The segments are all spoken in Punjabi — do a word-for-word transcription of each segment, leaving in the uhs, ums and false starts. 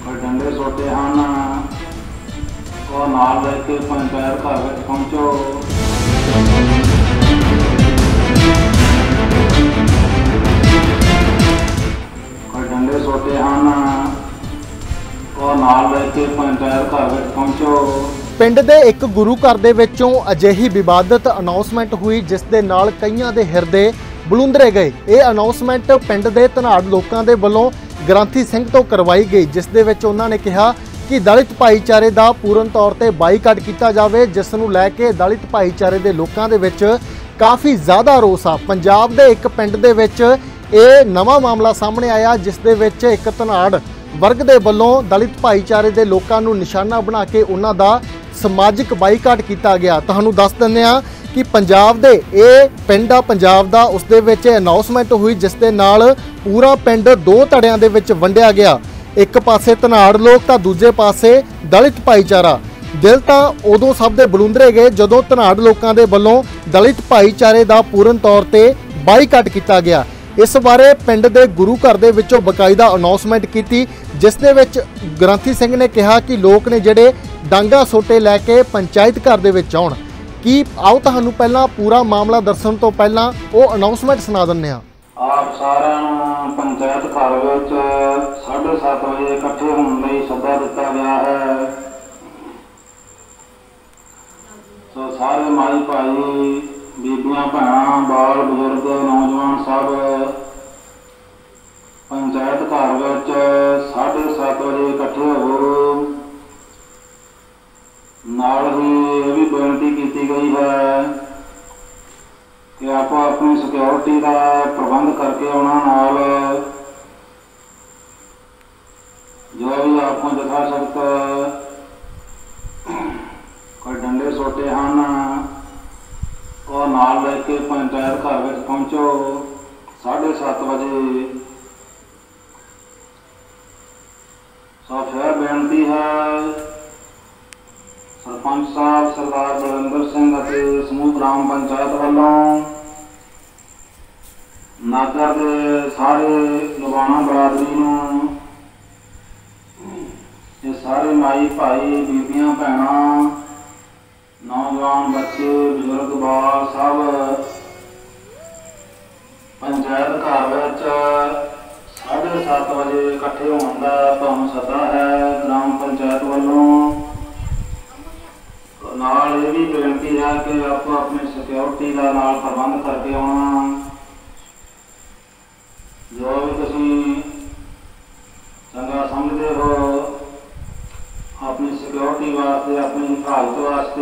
डंडे सोटे हैं और नाल लेके पंचायत घर में पहुंचो। डंडे सोटे हैं और नाल लेके पंचायत घर में पहुंचो। ਪਿੰਡ ਦੇ ਇੱਕ ਗੁਰੂ ਘਰ ਦੇ ਵਿੱਚੋਂ ਅਜਿਹੀ ਵਿਵਾਦਤ ਅਨਾਉਂਸਮੈਂਟ ਹੋਈ ਜਿਸ ਦੇ ਨਾਲ ਕਈਆਂ ਦੇ ਹਿਰਦੇ ਬਲੂੰਦਰੇ ਗਏ। ਇਹ ਅਨਾਉਂਸਮੈਂਟ ਪਿੰਡ ਦੇ ਧਨਾੜ ਲੋਕਾਂ ਦੇ ਵੱਲੋਂ ਗ੍ਰੰਥੀ ਸਿੰਘ ਤੋਂ ਕਰਵਾਈ ਗਈ, ਜਿਸ ਦੇ ਵਿੱਚ ਉਹਨਾਂ ਨੇ ਕਿਹਾ ਕਿ ਦਲਿਤ ਭਾਈਚਾਰੇ ਦਾ ਪੂਰਨ ਤੌਰ ਤੇ ਬਾਈਕਾਟ ਕੀਤਾ ਜਾਵੇ, ਜਿਸ ਨੂੰ ਲੈ ਕੇ ਦਲਿਤ ਭਾਈਚਾਰੇ ਦੇ ਲੋਕਾਂ ਦੇ ਵਿੱਚ ਕਾਫੀ ਜ਼ਿਆਦਾ ਰੋਸ ਆ। ਪੰਜਾਬ ਦੇ ਇੱਕ ਪਿੰਡ ਦੇ ਵਿੱਚ ਇਹ ਨਵਾਂ ਮਾਮਲਾ ਸਾਹਮਣੇ ਆਇਆ, ਜਿਸ ਦੇ ਵਿੱਚ ਇੱਕ ਧਨਾੜ ਵਰਗ ਦੇ ਵੱਲੋਂ ਦਲਿਤ ਭਾਈਚਾਰੇ ਦੇ ਲੋਕਾਂ ਨੂੰ ਨਿਸ਼ਾਨਾ ਬਣਾ ਕੇ ਉਹਨਾਂ ਦਾ ਸਮਾਜਿਕ ਬਾਈਕਾਟ ਕੀਤਾ ਗਿਆ। ਤੁਹਾਨੂੰ ਦੱਸ ਦਿੰਦੇ ਹਾਂ ਕਿ ਪੰਜਾਬ ਦੇ ਇਹ ਪਿੰਡ ਆ ਪੰਜਾਬ ਦਾ, ਉਸ ਦੇ ਵਿੱਚ ਅਨਾਉਂਸਮੈਂਟ ਹੋਈ ਜਿਸ ਦੇ ਨਾਲ ਪੂਰਾ ਪਿੰਡ ਦੋ ਧੜਿਆਂ ਦੇ ਵਿੱਚ ਵੰਡਿਆ ਗਿਆ। ਇੱਕ ਪਾਸੇ ਧਨਾੜ ਲੋਕ ਤਾਂ ਦੂਜੇ ਪਾਸੇ ਦਲਿਤ ਭਾਈਚਾਰਾ। ਦਿਲ ਤਾਂ ਉਦੋਂ ਸਭ ਦੇ ਬਲੂੰਦਰੇ ਗਏ ਜਦੋਂ ਧਨਾੜ ਲੋਕਾਂ ਦੇ ਵੱਲੋਂ ਦਲਿਤ ਭਾਈਚਾਰੇ ਦਾ ਪੂਰਨ ਤੌਰ ਤੇ ਬਾਈਕਾਟ ਕੀਤਾ ਗਿਆ। ਇਸ ਬਾਰੇ ਪਿੰਡ ਦੇ ਗੁਰੂ ਘਰ ਦੇ ਵਿੱਚੋਂ ਬਕਾਇਦਾ ਅਨਾਉਂਸਮੈਂਟ ਕੀਤੀ, ਜਿਸ ਦੇ ਵਿੱਚ ਗ੍ਰੰਥੀ ਸਿੰਘ ਨੇ ਕਿਹਾ ਕਿ ਲੋਕ ਨੇ ਜਿਹੜੇ ਡਾਂਗਾ ਸੋਟੇ ਲੈ ਕੇ ਪੰਚਾਇਤ ਘਰ ਦੇ ਵਿੱਚ ਆਉਣ। ਕੀ ਆਓ ਤੁਹਾਨੂੰ ਪਹਿਲਾਂ ਪੂਰਾ ਮਾਮਲਾ ਦੱਸਣ ਤੋਂ ਪਹਿਲਾਂ ਉਹ ਅਨਾਉਂਸਮੈਂਟ ਸੁਣਾ ਦਿੰਦੇ ਹਾਂ। ਆਪ ਸਾਰਿਆਂ ਨੂੰ ਪੰਚਾਇਤ ਘਰ ਵਿੱਚ ਸਾਢੇ ਸੱਤ ਵਜੇ ਇਕੱਠੇ ਹੋਣ ਲਈ ਸੱਦਾ ਦਿੱਤਾ ਗਿਆ ਹੈ। ਸੋ ਸਾਰੇ ਮਾਈ ਭਾਈ, ਬੀਬੀਆਂ, ਭੈਣਾਂ, ਬਾਲ ਬਜ਼ੁਰਗ, ਨੌਜਵਾਨ ਸਭ ਪੰਚਾਇਤ ਘਰ ਵਿੱਚ ਸਾਢੇ ਸੱਤ ਵਜੇ ਇਕੱਠੇ ਹੋ। ਨਾਲ ਹੀ ਇਹ ਵੀ ਬੇਨਤੀ ਕੀਤੀ ਗਈ ਹੈ ਕਿ ਆਪੋ ਆਪਣੀ ਸਿਕਿਉਰਿਟੀ ਦਾ ਪ੍ਰਬੰਧ ਕਰਕੇ ਆਉਣਾ। ਨਾਲ ਜੋ ਵੀ ਆਪੋ ਜਥਾ ਸਕਤ ਕੋਈ ਡੰਡੇ ਸੋਟੇ ਹਨ और नाल लेके पंचायत घर में पहुंचो साढ़े सत्त बजे। सो फिर बेनती है सरपंच साहब सरदार बलविंदर सिंह ਅਤੇ समूह ग्राम पंचायत वालों नागर के सारे लवाना बरादरी ਨੂੰ ये सारे माई भाई, बीबियां, भैणां, नौजवान, बच्चे, बजुर्ग, बाल सब पंचायत घर में साढ़े सत्त बजे इकट्ठे होने का तुहानूं सदा है ग्राम पंचायत वालों। नाल ये भी बेनती है कि आपको अपनी सिक्योरिटी का नाल प्रबंध करके आना। जो भी तुसीं चंगा समझते हो अपनी सिक्योरिटी वास्ते, अपनी हिफाजत वास्ते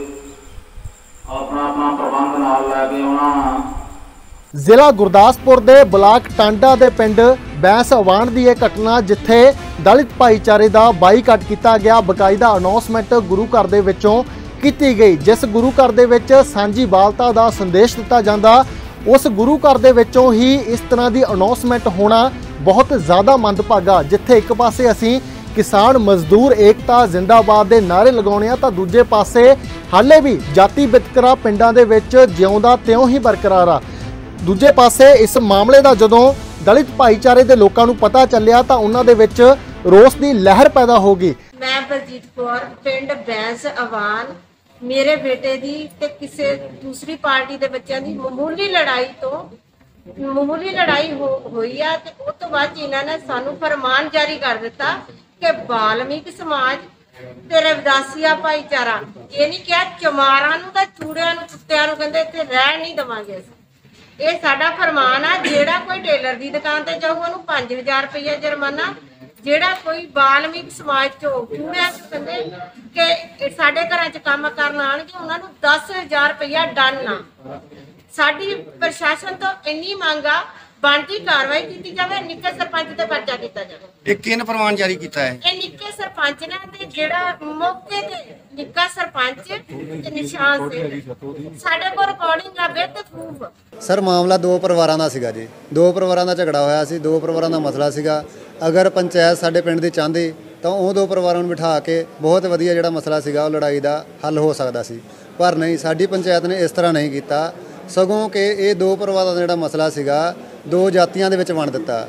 अपना अपना प्रबंध नाल लैके आना। ਜ਼ਿਲ੍ਹਾ ਗੁਰਦਾਸਪੁਰ ਦੇ ਬਲਾਕ ਟਾਂਡਾ ਦੇ ਪਿੰਡ ਬੈਂਸ ਅਵਾਨ ਦੀ ਇਹ ਘਟਨਾ, ਜਿੱਥੇ ਦਲਿਤ ਭਾਈਚਾਰੇ ਦਾ ਬਾਈਕਾਟ ਕੀਤਾ ਗਿਆ। ਬਕਾਇਦਾ ਅਨਾਉਂਸਮੈਂਟ ਗੁਰੂ ਘਰ ਦੇ ਵਿੱਚੋਂ ਕੀਤੀ ਗਈ, ਜਿਸ ਗੁਰੂ ਘਰ ਦੇ ਵਿੱਚ ਸਾਂਝੀ ਬਾਲਤਾ ਦਾ ਸੰਦੇਸ਼ ਦਿੱਤਾ ਜਾਂਦਾ, ਉਸ ਗੁਰੂ ਘਰ ਦੇ ਵਿੱਚੋਂ ਹੀ ਇਸ ਤਰ੍ਹਾਂ ਦੀ ਅਨਾਉਂਸਮੈਂਟ ਹੋਣਾ ਬਹੁਤ ਜ਼ਿਆਦਾ ਮੰਦਭਾਗਾ। ਜਿੱਥੇ ਇੱਕ ਪਾਸੇ ਅਸੀਂ ਕਿਸਾਨ ਮਜ਼ਦੂਰ ਏਕਤਾ ਜ਼ਿੰਦਾਬਾਦ ਦੇ ਨਾਅਰੇ ਲਗਾਉਣੇ ਆ, ਤਾਂ ਦੂਜੇ ਪਾਸੇ ਹਾਲੇ ਵੀ ਜਾਤੀ ਵਿਤਕਰਾ ਪਿੰਡਾਂ ਦੇ ਵਿੱਚ ਜਿਉਂਦਾ ਤਿਉਂ ਹੀ ਬਰਕਰਾਰ ਆ। ਦੂਜੇ ਪਾਸੇ ਇਸ ਮਾਮਲੇ ਦਾ ਜਦੋਂ ਦਲਿਤ ਭਾਈਚਾਰੇ ਦੇ ਲੋਕਾਂ ਨੂੰ ਪਤਾ ਚੱਲਿਆ ਤਾਂ ਉਹਨਾਂ ਦੇ ਵਿੱਚ ਰੋਸ ਦੀ ਲਹਿਰ ਪੈਦਾ ਹੋ ਗਈ। ਮੈਂ ਬਲਜੀਤ ਕੌਰ, ਪਿੰਡ ਬੈਂਸ ਅਵਾਨ, ਮੇਰੇ ਬੇਟੇ ਦੀ ਤੇ ਕਿਸੇ ਦੂਸਰੀ ਪਾਰਟੀ ਦੇ ਬੱਚਿਆਂ ਦੀ ਮਾਮੂਲੀ ਲੜਾਈ ਤੋਂ ਮਾਮੂਲੀ ਲੜਾਈ ਹੋਈ ਆ ਤੇ ਉਸ ਤੋਂ ਬਾਅਦ ਇਹਨਾਂ ਨੇ ਸਾਨੂੰ ਫਰਮਾਨ ਜਾਰੀ ਕਰ ਦਿੱਤਾ ਕਿ ਵਾਲਮੀਕ ਸਮਾਜ ਤੇ ਰਵਿਦਾਸੀਆ ਭਾਈਚਾਰਾ, ਇਹ ਨਹੀਂ ਕਿਹਾ ਚਮਾਰਾਂ ਨੂੰ ਤਾਂ ਚੂੜਿਆਂ ਨੂੰ ਕੁੱਤਿਆਂ ਨੂੰ ਕਹਿੰਦੇ ਇੱਥੇ ਰਹਿਣ ਨਹੀਂ ਦੇਵਾਂਗੇ ਅਸੀਂ। ਇਹ ਸਾਡਾ ਫਰਮਾਨ ਆ। ਜਿਹੜਾ ਕੋਈ ਟੇਲਰ ਦੀ ਦੁਕਾਨ ਤੇ ਜਾਊ ਉਹਨੂੰ ਪੰਜ ਹਜ਼ਾਰ ਰੁਪਈਆ ਜੁਰਮਾਨਾ। ਜਿਹੜਾ ਕੋਈ ਵਾਲਮੀਕ ਸਮਾਜ ਚੋਂ ਚੂੜਿਆਂ ਚ ਕਹਿੰਦੇ ਕਿ ਸਾਡੇ ਘਰਾਂ ਚ ਕੰਮ ਕਰਨ ਆਉਣਗੇ ਉਹਨਾਂ ਨੂੰ ਦਸ ਹਜ਼ਾਰ ਰੁਪਈਆ ਡਨ ਆ। ਸਾਡੀ ਪ੍ਰਸ਼ਾਸਨ ਤੋਂ ਇੰਨੀ ਮੰਗ ਆ, ਬਣਦੀ ਕਾਰਵਾਈ ਕੀਤੀ ਜਾਵੇ, ਨਿੱਕੇ ਸਰਪੰਚ ਤੇ ਪਰਚਾ ਕੀਤਾ ਜਾਵੇ। ਇਹ ਕਿਹਨ ਫਰਮਾਨ ਜਾਰੀ ਕੀਤਾ ਹੈ? ਇਹ ਨਿੱਕੇ ਸਰਪੰਚ ਨੇ ਤੇ ਜਿਹੜਾ ਮੌਕੇ ਤੇ ਨਿੱਕਾ ਸਰਪੰਚ ਤੇ ਨਿਸ਼ਾਨ ਸਿੰਘ, ਸਾਡੇ ਕੋਲ ਰਿਕਾਰਡਿੰਗ ਆ ਵਿਦ ਪ੍ਰੂਫ। ਸਰ ਮਾਮਲਾ ਦੋ ਪਰਿਵਾਰਾਂ ਦਾ ਸੀਗਾ ਜੀ। ਦੋ ਪਰਿਵਾਰਾਂ ਦਾ ਝਗੜਾ ਹੋਇਆ ਸੀ, ਦੋ ਪਰਿਵਾਰਾਂ ਦਾ ਮਸਲਾ ਸੀਗਾ। ਅਗਰ ਪੰਚਾਇਤ ਸਾਡੇ ਪਿੰਡ ਦੀ ਚਾਹੁੰਦੀ ਤਾਂ ਉਹ ਦੋ ਪਰਿਵਾਰਾਂ ਨੂੰ ਬਿਠਾ ਕੇ ਬਹੁਤ ਵਧੀਆ ਜਿਹੜਾ ਮਸਲਾ ਸੀਗਾ ਉਹ ਲੜਾਈ ਦਾ ਹੱਲ ਹੋ ਸਕਦਾ ਸੀ, ਪਰ ਨਹੀਂ, ਸਾਡੀ ਪੰਚਾਇਤ ਨੇ ਇਸ ਤਰ੍ਹਾਂ ਨਹੀਂ ਕੀਤਾ। ਸਗੋਂ ਕਿ ਇਹ ਦੋ ਪਰਿਵਾਰਾਂ ਦਾ ਜਿਹੜਾ ਮਸਲਾ ਸੀਗਾ ਦੋ ਜਾਤੀਆਂ ਦੇ ਵਿੱਚ ਵੰਡ ਦਿੱਤਾ।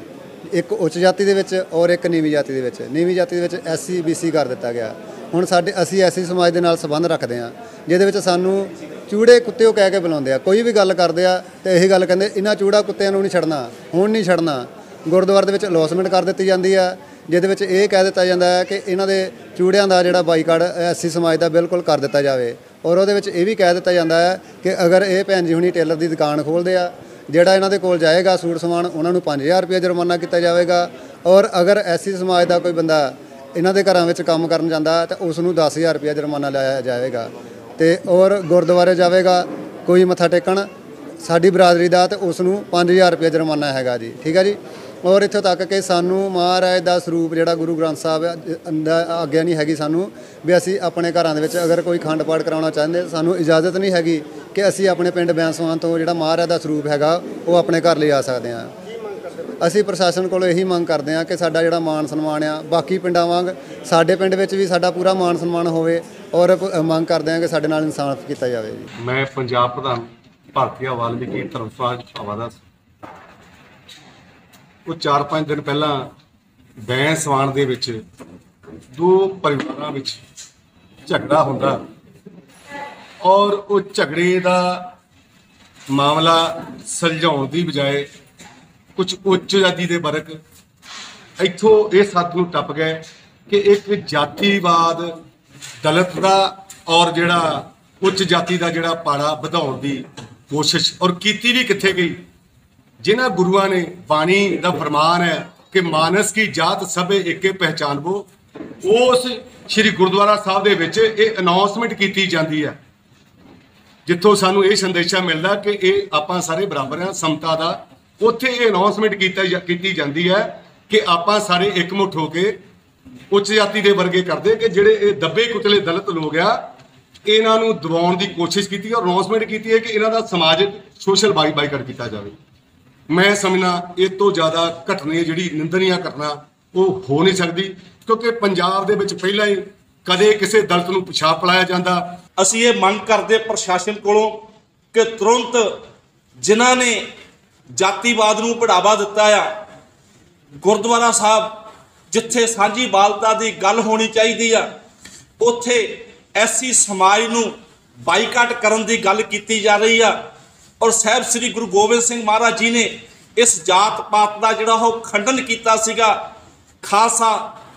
ਇੱਕ ਉੱਚ ਜਾਤੀ ਦੇ ਵਿੱਚ ਔਰ ਇੱਕ ਨੀਵੀਂ ਜਾਤੀ ਦੇ ਵਿੱਚ। ਨੀਵੀਂ ਜਾਤੀ ਦੇ ਵਿੱਚ ਐਸ ਸੀ ਬੀ ਸੀ ਕਰ ਦਿੱਤਾ ਗਿਆ। ਹੁਣ ਸਾਡੇ ਅਸੀਂ ਐਸੀ ਸਮਾਜ ਦੇ ਨਾਲ ਸੰਬੰਧ ਰੱਖਦੇ ਹਾਂ, ਜਿਹਦੇ ਵਿੱਚ ਸਾਨੂੰ ਚੂੜੇ ਕੁੱਤਿਓ ਕਹਿ ਕੇ ਬੁਲਾਉਂਦੇ ਆ। ਕੋਈ ਵੀ ਗੱਲ ਕਰਦੇ ਆ ਤੇ ਇਹੀ ਗੱਲ ਕਹਿੰਦੇ, ਇਹਨਾਂ ਚੂੜਾ ਕੁੱਤਿਆਂ ਨੂੰ ਨਹੀਂ ਛੱਡਣਾ, ਹੁਣ ਨਹੀਂ ਛੱਡਣਾ। ਗੁਰਦੁਆਰੇ ਦੇ ਵਿੱਚ ਅਲੌਸਮੈਂਟ ਕਰ ਦਿੱਤੀ ਜਾਂਦੀ ਆ, ਜਿਹਦੇ ਵਿੱਚ ਇਹ ਕਹਿ ਦਿੱਤਾ ਜਾਂਦਾ ਹੈ ਕਿ ਇਹਨਾਂ ਦੇ ਚੂੜਿਆਂ ਦਾ ਜਿਹੜਾ ਬਾਈਕਾਟ ਐਸੀ ਸਮਾਜ ਦਾ ਬਿਲਕੁਲ ਕਰ ਦਿੱਤਾ ਜਾਵੇ। ਔਰ ਉਹਦੇ ਵਿੱਚ ਇਹ ਵੀ ਕਹਿ ਦਿੱਤਾ ਜਾਂਦਾ ਹੈ ਕਿ ਅਗਰ ਇਹ ਭੈਣ ਜੀ ਹੁਣੀ ਟੇਲਰ ਦੀ ਦੁਕਾਨ ਖੋਲ੍ਹਦੇ ਆ, ਜਿਹੜਾ ਇਹਨਾਂ ਦੇ ਕੋਲ ਜਾਏਗਾ ਸੂਟ ਸਮਾਨ, ਉਹਨਾਂ ਨੂੰ ਪੰਜ ਹਜ਼ਾਰ ਰੁਪਏ ਜੁਰਮਾਨਾ ਕੀਤਾ ਜਾਵੇਗਾ। ਔਰ ਅਗਰ ਐਸੀ ਸਮਾਜ ਦਾ ਕੋਈ ਬੰਦਾ ਇਹਨਾਂ ਦੇ ਘਰਾਂ ਵਿੱਚ ਕੰਮ ਕਰਨ ਜਾਂਦਾ ਤਾਂ ਉਸ ਨੂੰ ਦਸ ਹਜ਼ਾਰ ਰੁਪਏ ਜੁਰਮਾਨਾ ਲਾਇਆ ਜਾਵੇਗਾ। ਤੇ ਔਰ ਗੁਰਦੁਆਰੇ ਜਾਵੇਗਾ ਕੋਈ ਮੱਥਾ ਟੇਕਣ ਸਾਡੀ ਬਰਾਦਰੀ ਦਾ, ਤੇ ਉਸ ਨੂੰ ਪੰਜ ਹਜ਼ਾਰ ਰੁਪਏ ਜੁਰਮਾਨਾ ਹੈਗਾ ਜੀ। ਠੀਕ ਹੈ ਜੀ। ਔਰ ਇੱਥੋਂ ਤੱਕ ਕਿ ਸਾਨੂੰ ਮਹਾਰਾਜ ਦਾ ਸਰੂਪ ਜਿਹੜਾ ਗੁਰੂ ਗ੍ਰੰਥ ਸਾਹਿਬ ਦਾ ਆਗਿਆ ਨਹੀਂ ਹੈਗੀ ਸਾਨੂੰ ਵੀ ਅਸੀਂ ਆਪਣੇ ਘਰਾਂ ਦੇ ਵਿੱਚ ਅਗਰ ਕੋਈ ਖੰਡ ਪਾਠ ਕਰਾਉਣਾ ਚਾਹੁੰਦੇ, ਸਾਨੂੰ ਇਜਾਜ਼ਤ ਨਹੀਂ ਹੈਗੀ ਕਿ ਅਸੀਂ ਆਪਣੇ ਪਿੰਡ ਬੈਂਸਵਾਨ ਤੋਂ ਜਿਹੜਾ ਮਹਾਰਾਜ ਦਾ ਸਰੂਪ ਹੈਗਾ ਉਹ ਆਪਣੇ ਘਰ ਲਿਆ ਸਕਦੇ ਹਾਂ। ਅਸੀਂ ਪ੍ਰਸ਼ਾਸਨ ਕੋਲੋਂ ਇਹੀ ਮੰਗ ਕਰਦੇ ਹਾਂ ਕਿ ਸਾਡਾ ਜਿਹੜਾ ਮਾਣ ਸਨਮਾਨ ਆ ਬਾਕੀ ਪਿੰਡਾਂ ਵਾਂਗ ਸਾਡੇ ਪਿੰਡ ਵਿੱਚ ਵੀ ਸਾਡਾ ਪੂਰਾ ਮਾਣ ਸਨਮਾਨ ਹੋਵੇ। ਔਰ ਮੰਗ ਕਰਦੇ ਹਾਂ ਕਿ ਸਾਡੇ ਨਾਲ ਇਨਸਾਫ ਕੀਤਾ ਜਾਵੇ ਜੀ। ਮੈਂ ਪੰਜਾਬ ਪ੍ਰਧਾਨ ਭਾਰਤੀ ਵਾਲਮੀਕੀ ਧਰਮ ਸਮਾਜ ਹਵਾ ਦਾ ਉਹ ਚਾਰ ਪੰਜ ਦਿਨ ਪਹਿਲਾਂ ਬੈਂਸਵਾਨ ਦੇ ਵਿੱਚ ਦੋ ਪਰਿਵਾਰਾਂ ਵਿੱਚ ਝਗੜਾ ਹੁੰਦਾ ਔਰ ਉਹ ਝਗੜੇ ਦਾ ਮਾਮਲਾ ਸੁਲਝਾਉਣ ਦੀ ਬਜਾਏ ਕੁਝ ਉੱਚ ਜਾਤੀ ਦੇ ਵਰਗ ਇੱਥੋਂ ਇਹ ਸੱਥ ਨੂੰ ਟੱਪ ਗਏ ਕਿ ਇੱਕ ਜਾਤੀਵਾਦ ਦਲਿਤ ਦਾ ਔਰ ਜਿਹੜਾ ਉੱਚ ਜਾਤੀ ਦਾ ਜਿਹੜਾ ਪਾੜਾ ਵਧਾਉਣ ਦੀ ਕੋਸ਼ਿਸ਼ ਔਰ ਕੀਤੀ ਵੀ ਕਿੱਥੇ ਗਈ। ਜਿਨ੍ਹਾਂ ਗੁਰੂਆਂ ਨੇ ਬਾਣੀ ਦਾ ਫਰਮਾਨ ਹੈ ਕਿ ਮਾਨਸ ਕੀ ਜਾਤ ਸਭੇ ਏਕੇ ਪਹਿਚਾਨਬੋ, ਉਸ ਸ਼੍ਰੀ ਗੁਰਦੁਆਰਾ ਸਾਹਿਬ ਦੇ ਵਿੱਚ ਇਹ ਅਨਾਉਂਸਮੈਂਟ ਕੀਤੀ ਜਾਂਦੀ ਹੈ, ਜਿੱਥੋਂ ਸਾਨੂੰ ਇਹ ਸੰਦੇਸ਼ਾ ਮਿਲਦਾ ਕਿ ਇਹ ਆਪਾਂ ਸਾਰੇ ਬਰਾਬਰ ਹਾਂ, ਸਮਤਾ ਦਾ। ਉੱਥੇ ਇਹ ਅਨਾਉਂਸਮੈਂਟ ਕੀਤਾ ਕੀਤੀ ਜਾਂਦੀ ਹੈ ਕਿ ਆਪਾਂ ਸਾਰੇ ਇਕਮੁੱਠ ਹੋ ਕੇ ਉੱਚ ਜਾਤੀ ਦੇ ਵਰਗੇ ਕਰਦੇ ਕਿ ਜਿਹੜੇ ਇਹ ਦੱਬੇ ਕੁਚਲੇ ਦਲਿਤ ਲੋਕ ਆ ਇਹਨਾਂ ਨੂੰ ਦਬਾਉਣ ਦੀ ਕੋਸ਼ਿਸ਼ ਕੀਤੀ ਔਰ ਅਨਾਉਂਸਮੈਂਟ ਕੀਤੀ ਹੈ ਕਿ ਇਹਨਾਂ ਦਾ ਸਮਾਜਿਕ ਸੋਸ਼ਲ ਬਾਈ ਬਾਈਕਾਟ ਕੀਤਾ ਜਾਵੇ। ਮੈਂ ਸਮਝਣਾ ਇਹ ਤੋਂ ਜ਼ਿਆਦਾ ਘਟਨਾ ਜਿਹੜੀ ਨਿੰਦਨੀय ਘਟਨਾ ਉਹ ਹੋ ਨਹੀਂ ਸਕਦੀ, ਕਿਉਂਕਿ ਪੰਜਾਬ ਦੇ ਵਿੱਚ ਪਹਿਲਾਂ ਹੀ ਕਦੇ ਕਿਸੇ ਦਲਿਤ ਨੂੰ ਪਿਛਾਂਹ ਪਲਾਇਆ ਜਾਂਦਾ। ਅਸੀਂ ਇਹ ਮੰਗ ਕਰਦੇ ਪ੍ਰਸ਼ਾਸਨ ਕੋਲੋਂ ਕਿ ਤੁਰੰਤ ਜਿਨ੍ਹਾਂ ਨੇ ਜਾਤੀਵਾਦ ਨੂੰ ਬੜਾਵਾ ਦਿੱਤਾ ਆ, ਗੁਰਦੁਆਰਾ ਸਾਹਿਬ ਜਿੱਥੇ ਸਾਂਝੀ ਬਾਲਤਾ ਦੀ ਗੱਲ ਹੋਣੀ ਚਾਹੀਦੀ ਆ, ਉੱਥੇ ਐਸੀ ਸਮਾਜ ਨੂੰ ਬਾਈਕਾਟ ਕਰਨ ਦੀ ਗੱਲ ਕੀਤੀ ਜਾ ਰਹੀ ਆ। ਔਰ ਸਾਹਿਬ ਸ੍ਰੀ ਗੁਰੂ ਗੋਬਿੰਦ ਸਿੰਘ ਮਹਾਰਾਜ ਜੀ ਨੇ ਇਸ ਜਾਤ ਪਾਤ ਦਾ ਜਿਹੜਾ ਉਹ ਖੰਡਨ ਕੀਤਾ ਸੀਗਾ, ਖਾਲਸਾ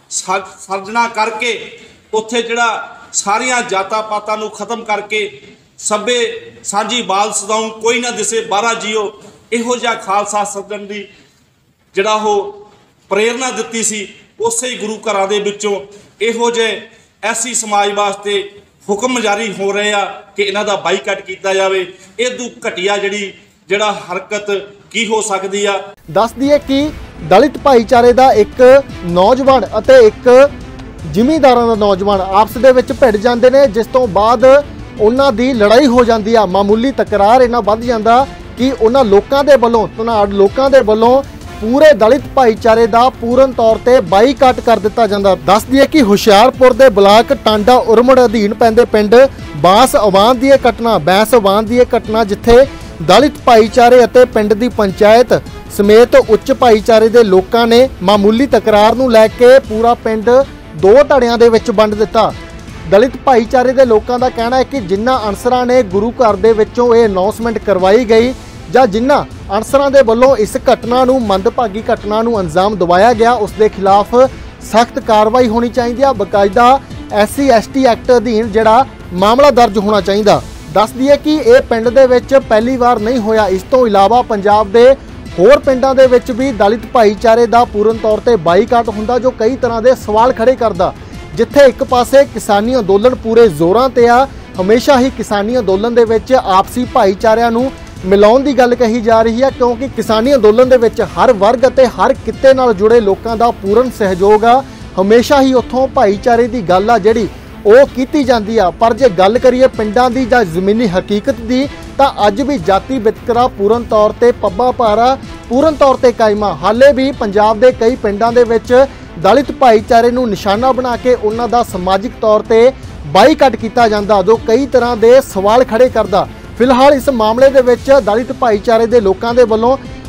ਸਰਜਣਾ ਕਰਕੇ ਉੱਥੇ ਜਿਹੜਾ ਸਾਰੀਆਂ ਜਾਤਾਂ ਪਾਤਾਂ ਨੂੰ ਖਤਮ ਕਰਕੇ ਸਭੇ ਸਾਂਝੀ ਬਾਲ ਸਦਾਉ ਕੋਈ ਨਾ ਦਿਸੇ ਬਾਹਰਾ ਜੀਓ, ਇਹੋ ਜਿਹਾ ਖਾਲਸਾ ਸਿਰਜਣ ਦੀ ਜਿਹੜਾ ਉਹ ਪ੍ਰੇਰਨਾ ਦਿੱਤੀ ਸੀ। ਉਸੇ ਹੀ ਗੁਰੂ ਘਰਾਂ ਦੇ ਵਿੱਚੋਂ ਇਹੋ ਜਿਹੇ ਐਸੀ ਸਮਾਜ ਵਾਸਤੇ ਹੁਕਮ ਜਾਰੀ ਹੋ ਰਹੇ ਆ ਕਿ ਇਹਨਾਂ ਦਾ ਬਾਈਕਾਟ ਕੀਤਾ ਜਾਵੇ। ਇਹਦੂ ਘਟੀਆ ਜਿਹੜੀ ਜਿਹੜਾ ਹਰਕਤ ਕੀ ਹੋ ਸਕਦੀ ਆ। ਦੱਸ ਦਈਏ ਕਿ ਦਲਿਤ ਭਾਈਚਾਰੇ ਦਾ ਇੱਕ ਨੌਜਵਾਨ ਅਤੇ ਇੱਕ ਜ਼ਿਮੀਂਦਾਰਾਂ ਦਾ ਨੌਜਵਾਨ ਆਪਸ ਦੇ ਵਿੱਚ ਭਿੜ ਜਾਂਦੇ ਨੇ, ਜਿਸ ਤੋਂ ਬਾਅਦ ਉਹਨਾਂ ਦੀ ਲੜਾਈ ਹੋ ਜਾਂਦੀ ਆ। ਮਾਮੂਲੀ ਤਕਰਾਰ ਇਹਨਾਂ ਵੱਧ ਜਾਂਦਾ ਕਿ ਉਹਨਾਂ ਲੋਕਾਂ ਦੇ ਵੱਲੋਂ ਧਨਾੜ ਲੋਕਾਂ ਦੇ ਵੱਲੋਂ ਪੂਰੇ ਦਲਿਤ ਭਾਈਚਾਰੇ ਦਾ ਪੂਰਨ ਤੌਰ ਤੇ ਬਾਈਕਾਟ ਕਰ ਦਿੱਤਾ ਜਾਂਦਾ। ਦੱਸ ਦਈਏ ਕਿ ਹੁਸ਼ਿਆਰਪੁਰ ਦੇ ਬਲਾਕ ਟਾਂਡਾ ਉਰਮੜ ਅਧੀਨ ਪੈਂਦੇ ਪਿੰਡ ਬਾਂਸ ਅਵਾਨ ਦੀ ਇਹ ਘਟਨਾ ਬੈਂਸ ਅਵਾਨ ਦੀ ਇਹ ਘਟਨਾ ਜਿੱਥੇ ਦਲਿਤ ਭਾਈਚਾਰੇ ਅਤੇ ਪਿੰਡ ਦੀ ਪੰਚਾਇਤ ਸਮੇਤ ਉੱਚ ਭਾਈਚਾਰੇ ਦੇ ਲੋਕਾਂ ਨੇ ਮਾਮੂਲੀ ਤਕਰਾਰ ਨੂੰ ਲੈ ਕੇ ਪੂਰਾ ਪਿੰਡ ਦੋ ਧੜਿਆਂ ਦੇ ਵਿੱਚ ਵੰਡ ਦਿੱਤਾ। ਦਲਿਤ ਭਾਈਚਾਰੇ ਦੇ ਲੋਕਾਂ ਦਾ ਕਹਿਣਾ ਹੈ ਕਿ ਜਿਨ੍ਹਾਂ ਅਨਸਰਾਂ ਨੇ ਗੁਰੂ ਘਰ ਦੇ ਵਿੱਚੋਂ ਇਹ ਅਨਾਉਂਸਮੈਂਟ ਕਰਵਾਈ ਗਈ ਜਾਂ ਜਿਨ੍ਹਾਂ ਅਨਸਰਾਂ ਦੇ ਵੱਲੋਂ ਇਸ ਘਟਨਾ ਨੂੰ ਮੰਦਭਾਗੀ ਘਟਨਾ ਨੂੰ ਅੰਜਾਮ ਦਿਵਾਇਆ ਗਿਆ, ਉਸ ਦੇ ਖਿਲਾਫ ਸਖਤ ਕਾਰਵਾਈ ਹੋਣੀ ਚਾਹੀਦੀ ਆ। ਬਕਾਇਦਾ S C S T act ਅਧੀਨ ਜਿਹੜਾ ਮਾਮਲਾ ਦਰਜ ਹੋਣਾ ਚਾਹੀਦਾ। ਦੱਸ ਦਈਏ ਕਿ ਇਹ ਪਿੰਡ ਦੇ ਵਿੱਚ ਪਹਿਲੀ ਵਾਰ ਨਹੀਂ ਹੋਇਆ। ਇਸ ਤੋਂ ਇਲਾਵਾ ਪੰਜਾਬ ਦੇ ਹੋਰ ਪਿੰਡਾਂ ਦੇ ਵਿੱਚ ਵੀ ਦਲਿਤ ਭਾਈਚਾਰੇ ਦਾ ਪੂਰਨ ਤੌਰ ਤੇ ਬਾਈਕਾਟ ਹੁੰਦਾ, ਜੋ ਕਈ ਤਰ੍ਹਾਂ ਦੇ ਸਵਾਲ ਖੜੇ ਕਰਦਾ। ਜਿੱਥੇ ਇੱਕ ਪਾਸੇ ਕਿਸਾਨੀ ਅੰਦੋਲਨ ਪੂਰੇ ਜ਼ੋਰਾਂ ਤੇ ਆ, ਹਮੇਸ਼ਾ ਹੀ ਕਿਸਾਨੀ ਅੰਦੋਲਨ ਦੇ ਵਿੱਚ ਆਪਸੀ ਭਾਈਚਾਰਿਆਂ ਨੂੰ ਮਿਲਾਉਣ ਦੀ ਗੱਲ ਕਹੀ ਜਾ ਰਹੀ ਹੈ, ਕਿਉਂਕਿ ਕਿਸਾਨੀ ਅੰਦੋਲਨ ਦੇ ਵਿੱਚ ਹਰ ਵਰਗ ਅਤੇ ਹਰ ਕਿੱਤੇ ਨਾਲ ਜੁੜੇ ਲੋਕਾਂ ਦਾ ਪੂਰਨ ਸਹਿਯੋਗ ਆ। ਹਮੇਸ਼ਾ ਹੀ ਉੱਥੋਂ ਭਾਈਚਾਰੇ ਦੀ ਗੱਲ ਆ ਜਿਹੜੀ ਉਹ ਕੀਤੀ ਜਾਂਦੀ ਆ। ਪਰ ਜੇ ਗੱਲ ਕਰੀਏ ਪਿੰਡਾਂ ਦੀ ਜਾਂ ਜ਼ਮੀਨੀ ਹਕੀਕਤ ਦੀ, ਤਾਂ ਅੱਜ ਵੀ ਜਾਤੀ ਵਿਤਕਰਾ ਪੂਰਨ ਤੌਰ ਤੇ ਪੱਬਾ ਭਾਰਾ ਪੂਰਨ ਤੌਰ ਤੇ ਕਾਇਮ ਆ। ਹਾਲੇ ਵੀ ਪੰਜਾਬ ਦੇ ਕਈ ਪਿੰਡਾਂ ਦੇ ਵਿੱਚ ਦਲਿਤ ਭਾਈਚਾਰੇ ਨੂੰ ਨਿਸ਼ਾਨਾ ਬਣਾ ਕੇ ਉਹਨਾਂ ਦਾ ਸਮਾਜਿਕ ਤੌਰ ਤੇ ਬਾਈਕਾਟ ਕੀਤਾ ਜਾਂਦਾ, ਜੋ ਕਈ ਤਰ੍ਹਾਂ ਦੇ ਸਵਾਲ ਖੜੇ ਕਰਦਾ। ਫਿਲਹਾਲ ਇਸ ਮਾਮਲੇ ਦੇ ਵਿੱਚ ਦਲਿਤ ਭਾਈਚਾਰੇ ਦੇ ਲੋਕਾਂ ਦੇ ਵੱਲੋਂ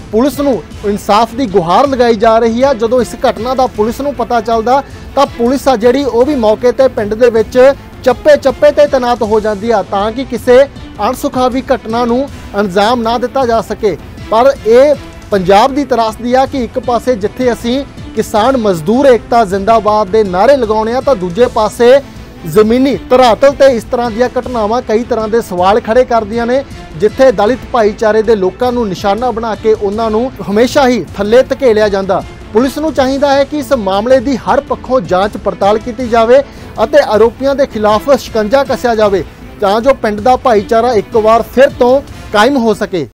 ਪੁਲਿਸ ਨੂੰ ਇਨਸਾਫ ਦੀ ਗੁਹਾਰ ਲਗਾਈ ਜਾ ਰਹੀ ਹੈ। ਜਦੋਂ ਇਸ ਘਟਨਾ ਦਾ ਪੁਲਿਸ ਨੂੰ ਪਤਾ ਚੱਲਦਾ ਤਾਂ ਪੁਲਿਸ ਆ ਜਿਹੜੀ ਉਹ ਵੀ ਮੌਕੇ ਤੇ ਪਿੰਡ ਦੇ ਵਿੱਚ ਚੱਪੇ ਚੱਪੇ ਤੇ ਤੈਨਾਤ ਹੋ ਜਾਂਦੀ ਆ ਤਾਂ ਕਿ ਕਿਸੇ ਅਣਸੁਖਾਵੀ ਘਟਨਾ ਨੂੰ ਅੰਜਾਮ ਨਾ ਦਿੱਤਾ ਜਾ ਸਕੇ। ਪਰ ਇਹ ਪੰਜਾਬ ਦੀ ਤਰਾਸਦੀ ਆ ਕਿ ਇੱਕ ਪਾਸੇ ਜਿੱਥੇ ਅਸੀਂ ਕਿਸਾਨ ਮਜ਼ਦੂਰ ਏਕਤਾ ਜ਼ਿੰਦਾਬਾਦ ਦੇ ਨਾਅਰੇ ਲਗਾਉਣੇ ਆ ਤਾਂ ਦੂਜੇ ਪਾਸੇ ਜ਼ਮੀਨੀ ਧਰਾਤਲ ਤੇ ਇਸ ਤਰ੍ਹਾਂ ਦੀਆਂ ਘਟਨਾਵਾਂ ਕਈ ਤਰ੍ਹਾਂ ਦੇ ਸਵਾਲ ਖੜੇ ਕਰਦੀਆਂ ਨੇ, ਜਿੱਥੇ ਦਲਿਤ ਭਾਈਚਾਰੇ ਦੇ ਲੋਕਾਂ ਨੂੰ ਨਿਸ਼ਾਨਾ ਬਣਾ ਕੇ ਉਹਨਾਂ ਨੂੰ ਹਮੇਸ਼ਾ ਹੀ ਥੱਲੇ ਧਕੇਲਿਆ ਜਾਂਦਾ। ਪੁਲਿਸ ਨੂੰ ਚਾਹੀਦਾ ਹੈ ਕਿ ਇਸ ਮਾਮਲੇ ਦੀ ਹਰ ਪੱਖੋਂ ਜਾਂਚ ਪੜਤਾਲ ਕੀਤੀ ਜਾਵੇ ਅਤੇ ਆਰੋਪੀਆਂ ਦੇ ਖਿਲਾਫ ਸ਼ਿਕੰਜਾ ਕੱਸਿਆ ਜਾਵੇ ਤਾਂ ਜੋ ਪਿੰਡ ਦਾ ਭਾਈਚਾਰਾ ਇੱਕ ਵਾਰ ਫਿਰ ਤੋਂ ਕਾਇਮ ਹੋ ਸਕੇ।